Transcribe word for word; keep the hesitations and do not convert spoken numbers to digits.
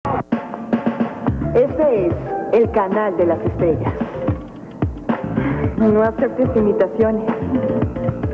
Este es el canal de las estrellas. No aceptes imitaciones.